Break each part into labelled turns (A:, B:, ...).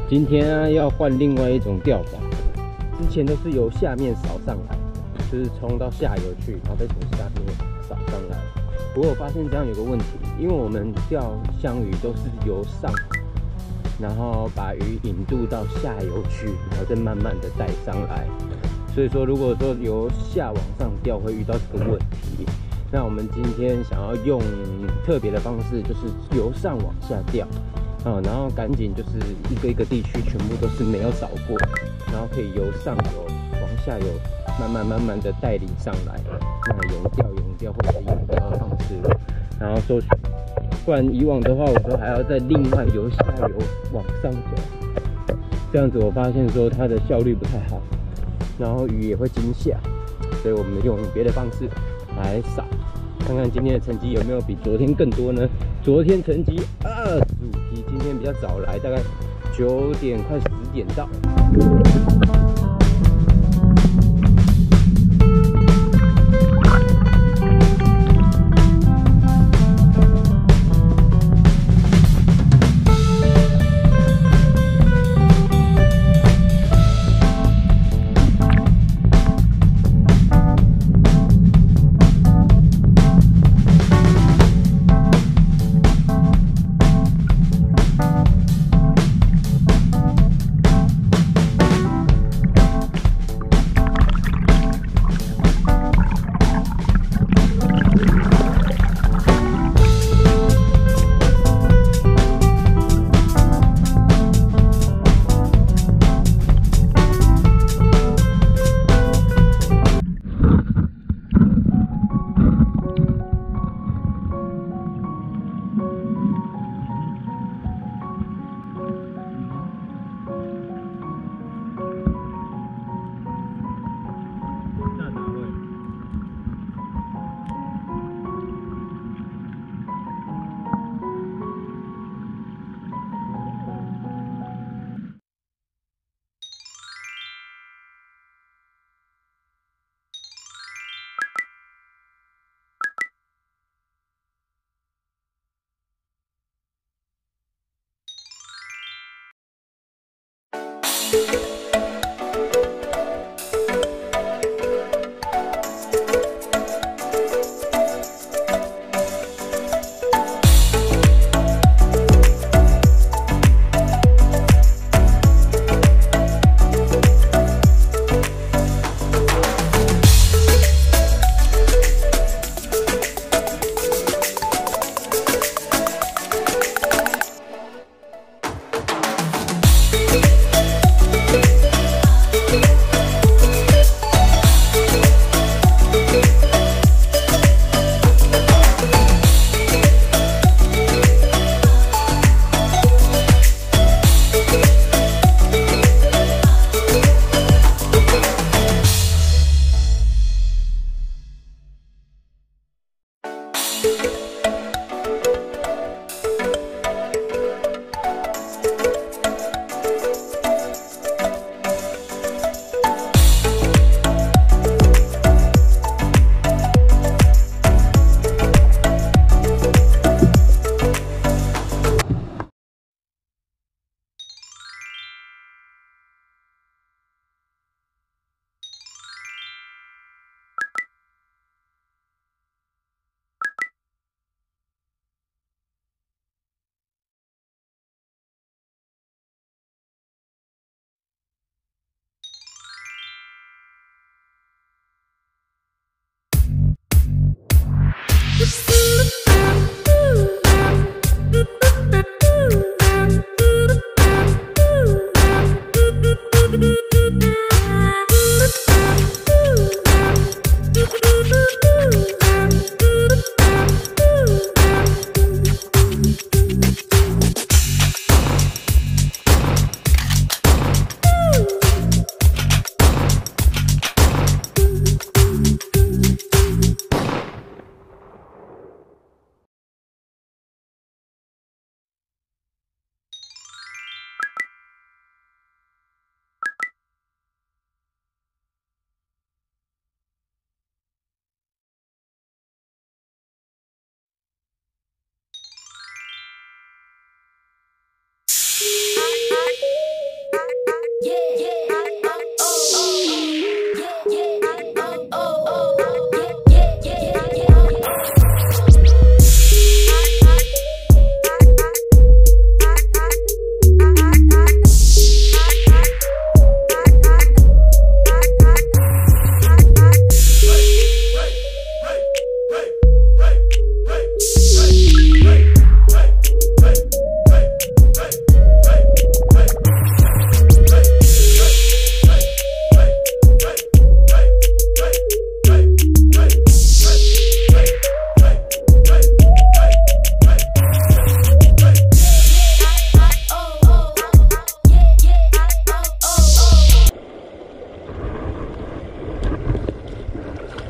A: 今天啊要换另外一种钓法，之前都是由下面扫上来，就是冲到下游去，然后再从下面扫上来。不过我发现这样有个问题，因为我们钓香鱼都是由上，然后把鱼引渡到下游去，然后再慢慢的带上来。所以说，如果说由下往上钓，会遇到这个问题。那我们今天想要用特别的方式，就是由上往下钓。然后赶紧就是一个一个地区全部都是没有扫过，然后可以由上游往下游慢慢的带领上来，那泳钓或者是引钓的方式，然后搜寻。不然以往的话，我都还要再另外由下游往上走，这样子我发现说它的效率不太好，然后鱼也会惊吓，所以我们用别的方式来扫，看看今天的成绩有没有比昨天更多呢？昨天成绩25题，今天比较早来，大概9点快10点到。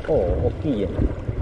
A: 哦，大耶！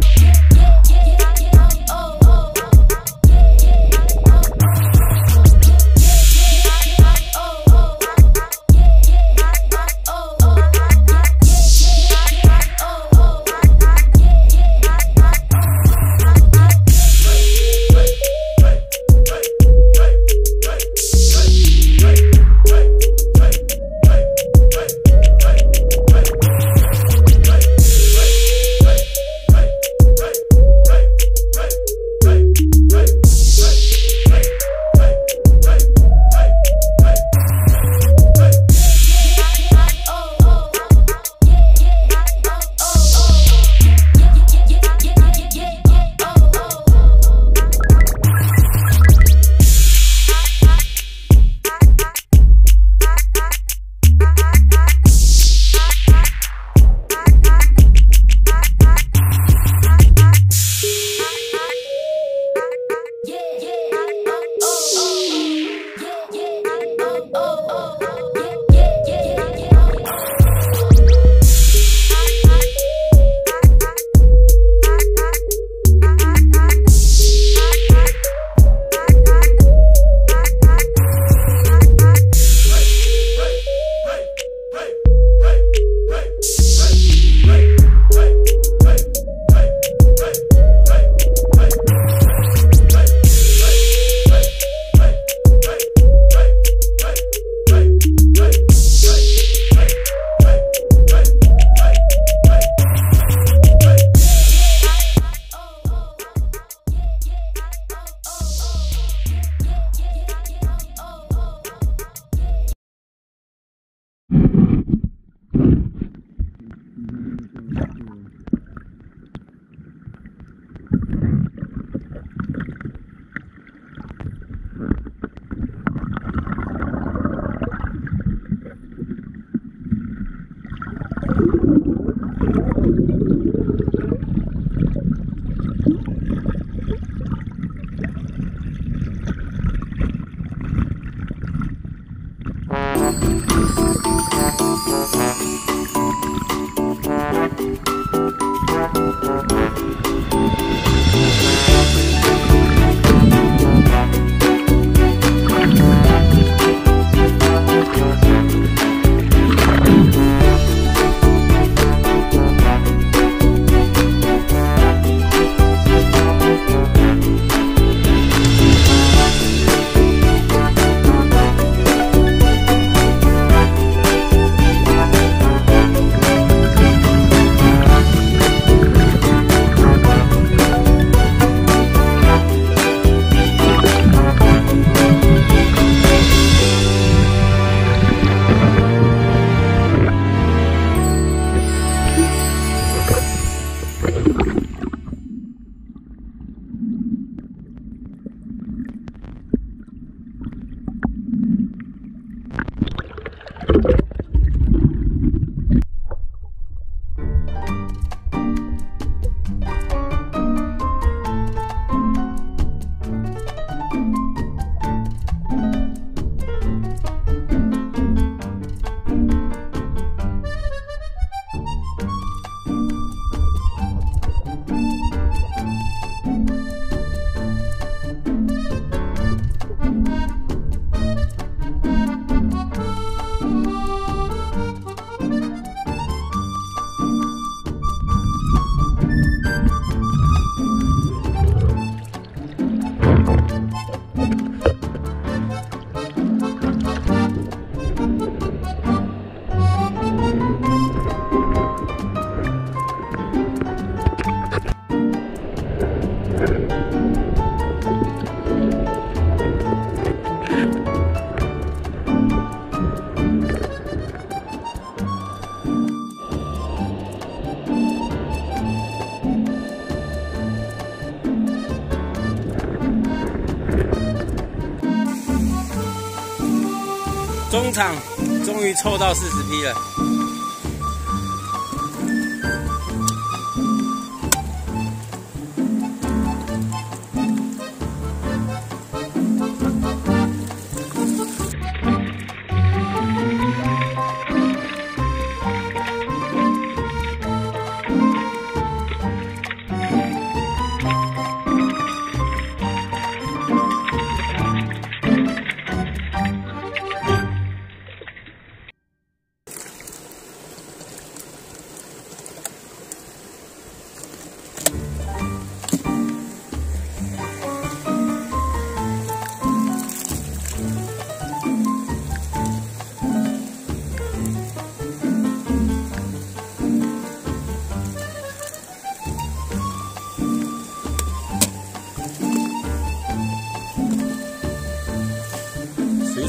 B: 中场终于凑到40匹了。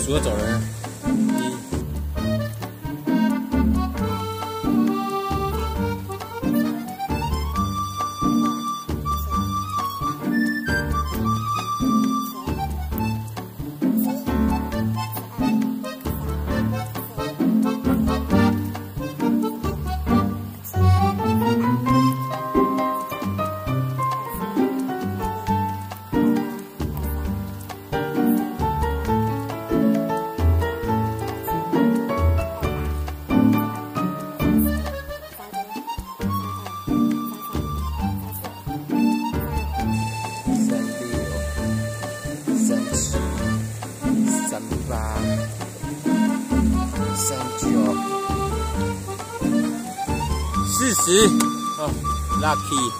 B: 数着走人啊。40哦 ，lucky，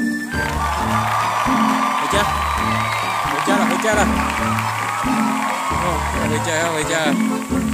B: 回家了，哦，要回家了。